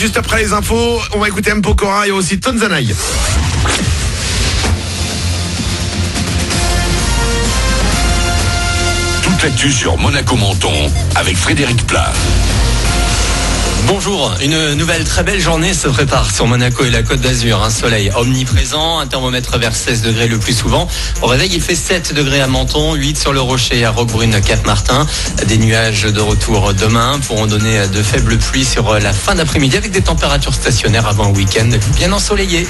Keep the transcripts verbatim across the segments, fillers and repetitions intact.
Juste après les infos, on va écouter M. Pokora et aussi Tonzanaï. Toute l'actu sur Monaco Menton avec Frédéric Plat. Bonjour, une nouvelle très belle journée se prépare sur Monaco et la Côte d'Azur. Un soleil omniprésent, un thermomètre vers seize degrés le plus souvent. Au réveil, il fait sept degrés à Menton, huit sur le Rocher à Roquebrune, Cap-Martin. Des nuages de retour demain pourront donner de faibles pluies sur la fin d'après-midi avec des températures stationnaires avant le week-end bien ensoleillé.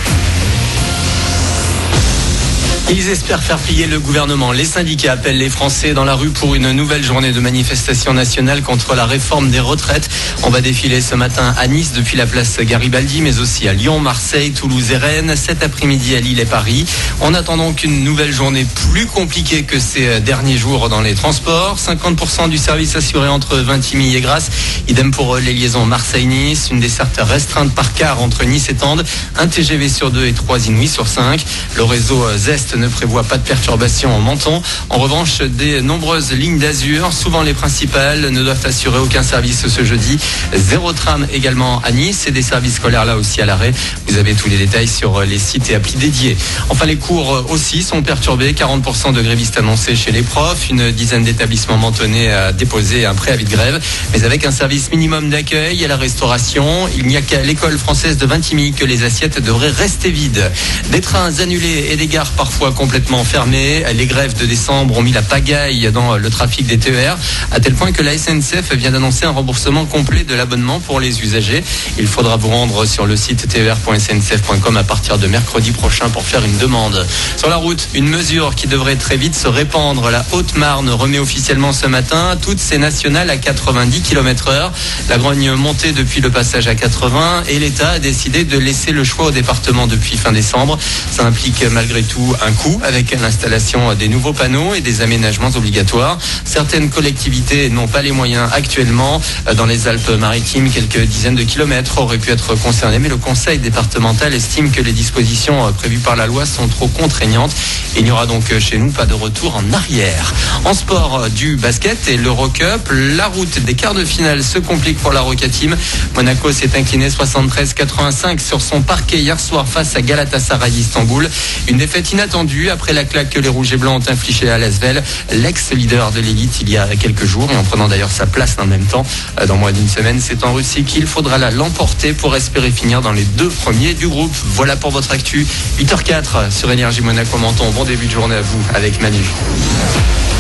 Ils espèrent faire plier le gouvernement. Les syndicats appellent les Français dans la rue pour une nouvelle journée de manifestation nationale contre la réforme des retraites. On va défiler ce matin à Nice depuis la place Garibaldi, mais aussi à Lyon, Marseille, Toulouse et Rennes. Cet après-midi à Lille et Paris. On attend donc une nouvelle journée plus compliquée que ces derniers jours dans les transports. cinquante pour cent du service assuré entre Vintimille et Grasse. Idem pour les liaisons Marseille-Nice. Une desserte restreinte par quart entre Nice et Tende. Un T G V sur deux et trois Inouïs sur cinq. Le réseau Zest ne prévoit pas de perturbations en Menton. En revanche, des nombreuses lignes d'Azur, souvent les principales, ne doivent assurer aucun service ce jeudi. Zéro tram également à Nice et des services scolaires là aussi à l'arrêt. Vous avez tous les détails sur les sites et applis dédiés. Enfin, les cours aussi sont perturbés. quarante pour cent de grévistes annoncés chez les profs. Une dizaine d'établissements mentonnais à déposer un préavis de grève. Mais avec un service minimum d'accueil et la restauration, il n'y a qu'à l'école française de Vintimille que les assiettes devraient rester vides. Des trains annulés et des gares parfois complètement fermées. Les grèves de décembre ont mis la pagaille dans le trafic des T E R, à tel point que la S N C F vient d'annoncer un remboursement complet de l'abonnement pour les usagers. Il faudra vous rendre sur le site t e r point s n c f point com à partir de mercredi prochain pour faire une demande. Sur la route, une mesure qui devrait très vite se répandre. La Haute-Marne remet officiellement ce matin toutes ses nationales à quatre-vingt-dix kilomètres heure. La grogne montée depuis le passage à quatre-vingts et l'État a décidé de laisser le choix au département depuis fin décembre. Ça implique malgré tout un coût avec l'installation des nouveaux panneaux et des aménagements obligatoires. Certaines collectivités n'ont pas les moyens actuellement. Dans les Alpes-Maritimes, quelques dizaines de kilomètres auraient pu être concernés, mais le conseil départemental estime que les dispositions prévues par la loi sont trop contraignantes. Il n'y aura donc chez nous pas de retour en arrière. En sport, du basket et l'Eurocup, la route des quarts de finale se complique pour la Roca Team. Monaco s'est incliné soixante-treize quatre-vingt-cinq sur son parquet hier soir face à Galatasaray Istanbul. Une défaite inattendue après la claque que les Rouges et Blancs ont infligée à l'Asvel, l'ex-leader de l'élite il y a quelques jours, et en prenant d'ailleurs sa place en même temps. Dans moins d'une semaine, c'est en Russie qu'il faudra la l'emporter pour espérer finir dans les deux premiers du groupe. Voilà pour votre actu. huit heures zéro quatre sur Énergie Monaco Menton. Bon début de journée à vous avec Manu.